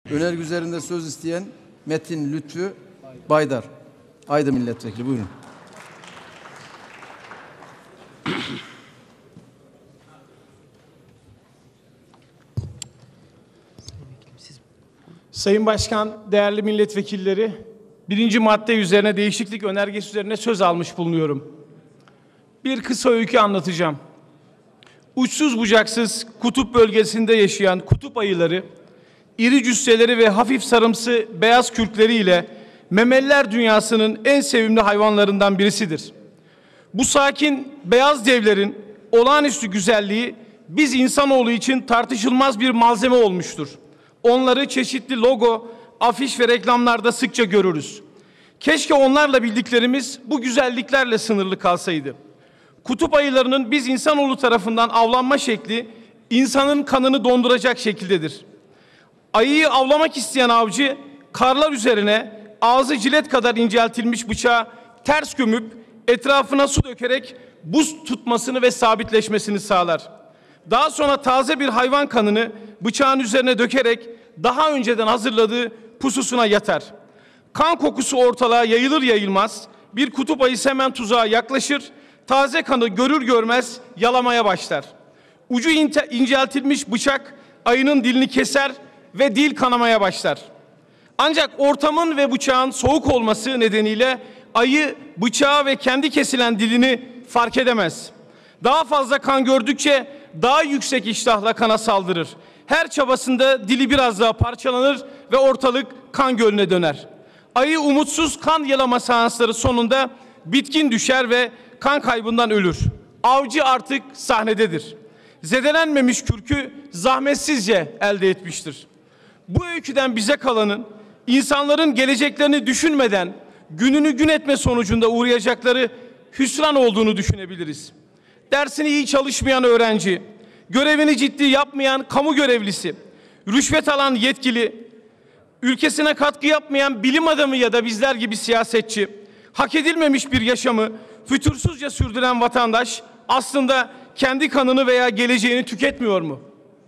Önerge üzerinde söz isteyen Metin Lütfü Baydar. Aydın Milletvekili, buyurun. Sayın Başkan, değerli milletvekilleri, 1. madde üzerine değişiklik önergesi üzerine söz almış bulunuyorum. Bir kısa öykü anlatacağım. Uçsuz bucaksız kutup bölgesinde yaşayan kutup ayıları, iri cüsseleri ve hafif sarımsı beyaz kürkleriyle memeliler dünyasının en sevimli hayvanlarından birisidir. Bu sakin beyaz devlerin olağanüstü güzelliği biz insanoğlu için tartışılmaz bir malzeme olmuştur. Onları çeşitli logo, afiş ve reklamlarda sıkça görürüz. Keşke onlarla bildiklerimiz bu güzelliklerle sınırlı kalsaydı. Kutup ayılarının biz insanoğlu tarafından avlanma şekli insanın kanını donduracak şekildedir. Ayıyı avlamak isteyen avcı karlar üzerine ağzı cilet kadar inceltilmiş bıçağı ters gömüp etrafına su dökerek buz tutmasını ve sabitleşmesini sağlar. Daha sonra taze bir hayvan kanını bıçağın üzerine dökerek daha önceden hazırladığı pususuna yatar. Kan kokusu ortalığa yayılır yayılmaz bir kutup ayısı hemen tuzağa yaklaşır, taze kanı görür görmez yalamaya başlar. Ucu inceltilmiş bıçak ayının dilini keser ve dil kanamaya başlar. Ancak ortamın ve bıçağın soğuk olması nedeniyle ayı bıçağı ve kendi kesilen dilini fark edemez. Daha fazla kan gördükçe daha yüksek iştahla kana saldırır. Her çabasında dili biraz daha parçalanır ve ortalık kan gölüne döner. Ayı umutsuz kan yalama seansları sonunda bitkin düşer ve kan kaybından ölür. Avcı artık sahnededir. Zedelenmemiş kürkü zahmetsizce elde etmiştir. Bu öyküden bize kalanın insanların geleceklerini düşünmeden gününü gün etme sonucunda uğrayacakları hüsran olduğunu düşünebiliriz. Dersini iyi çalışmayan öğrenci, görevini ciddi yapmayan kamu görevlisi, rüşvet alan yetkili, ülkesine katkı yapmayan bilim adamı ya da bizler gibi siyasetçi, hak edilmemiş bir yaşamı fütursuzca sürdüren vatandaş aslında kendi kanını veya geleceğini tüketmiyor mu?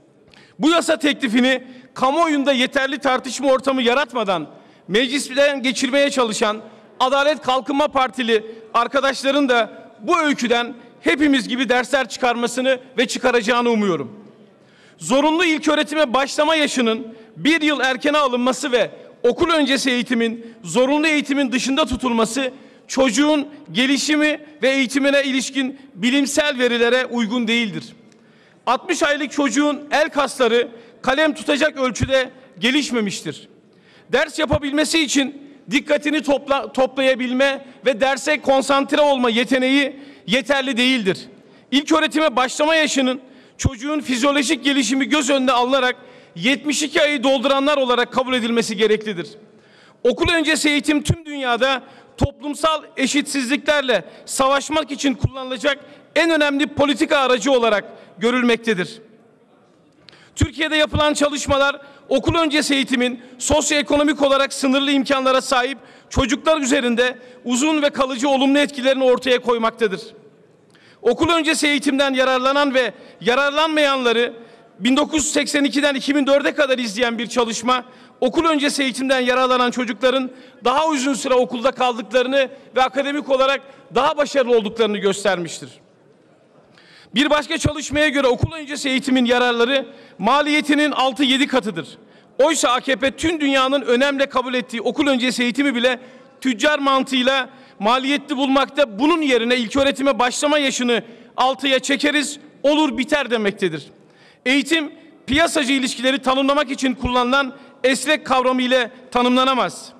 Bu yasa teklifini kamuoyunda yeterli tartışma ortamı yaratmadan meclisten geçirmeye çalışan Adalet Kalkınma Partili arkadaşların da bu öyküden hepimiz gibi dersler çıkarmasını ve çıkaracağını umuyorum. Zorunlu ilköğretime başlama yaşının 1 yıl erkene alınması ve okul öncesi eğitimin zorunlu eğitimin dışında tutulması çocuğun gelişimi ve eğitimine ilişkin bilimsel verilere uygun değildir. 60 aylık çocuğun el kasları kalem tutacak ölçüde gelişmemiştir. Ders yapabilmesi için dikkatini toplayabilme ve derse konsantre olma yeteneği yeterli değildir. İlköğretime başlama yaşının çocuğun fizyolojik gelişimi göz önüne alınarak 72 ayı dolduranlar olarak kabul edilmesi gereklidir. Okul öncesi eğitim tüm dünyada toplumsal eşitsizliklerle savaşmak için kullanılacak en önemli politika aracı olarak görülmektedir. Türkiye'de yapılan çalışmalar okul öncesi eğitimin sosyoekonomik olarak sınırlı imkanlara sahip çocuklar üzerinde uzun ve kalıcı olumlu etkilerini ortaya koymaktadır. Okul öncesi eğitimden yararlanan ve yararlanmayanları 1982'den 2004'e kadar izleyen bir çalışma, okul öncesi eğitimden yararlanan çocukların daha uzun süre okulda kaldıklarını ve akademik olarak daha başarılı olduklarını göstermiştir. Bir başka çalışmaya göre okul öncesi eğitimin yararları maliyetinin 6-7 katıdır. Oysa AKP tüm dünyanın önemli kabul ettiği okul öncesi eğitimi bile tüccar mantığıyla maliyetli bulmakta, bunun yerine ilköğretime başlama yaşını 6'ya çekeriz, olur biter demektedir. Eğitim, piyasacı ilişkileri tanımlamak için kullanılan esnek kavramı ile tanımlanamaz.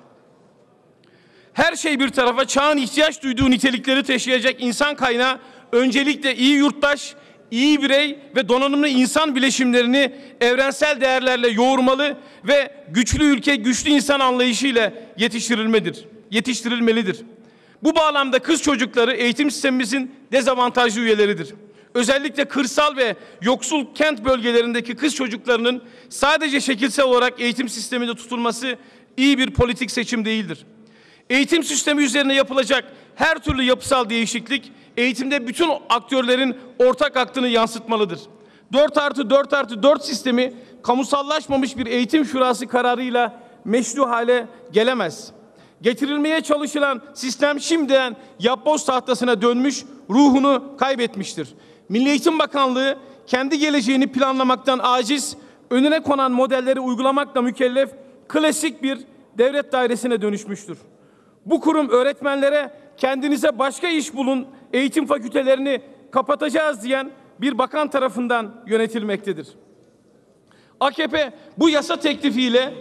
Her şey bir tarafa, çağın ihtiyaç duyduğu nitelikleri taşıyacak insan kaynağı öncelikle iyi yurttaş, iyi birey ve donanımlı insan bileşimlerini evrensel değerlerle yoğurmalı ve güçlü ülke, güçlü insan anlayışıyla yetiştirilmelidir. Bu bağlamda kız çocukları eğitim sistemimizin dezavantajlı üyeleridir. Özellikle kırsal ve yoksul kent bölgelerindeki kız çocuklarının sadece şekilsel olarak eğitim sisteminde tutulması iyi bir politik seçim değildir. Eğitim sistemi üzerine yapılacak her türlü yapısal değişiklik eğitimde bütün aktörlerin ortak aklını yansıtmalıdır. 4+4+4 sistemi kamusallaşmamış bir eğitim şurası kararıyla meşru hale gelemez. Getirilmeye çalışılan sistem şimdiden yapboz tahtasına dönmüş, ruhunu kaybetmiştir. Milli Eğitim Bakanlığı kendi geleceğini planlamaktan aciz, önüne konan modelleri uygulamakla mükellef klasik bir devlet dairesine dönüşmüştür. Bu kurum öğretmenlere kendinize başka iş bulun, eğitim fakültelerini kapatacağız diyen bir bakan tarafından yönetilmektedir. AKP bu yasa teklifiyle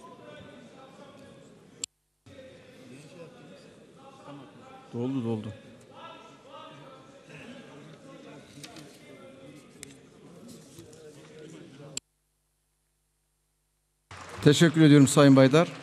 Doldu. Teşekkür ediyorum Sayın Baydar.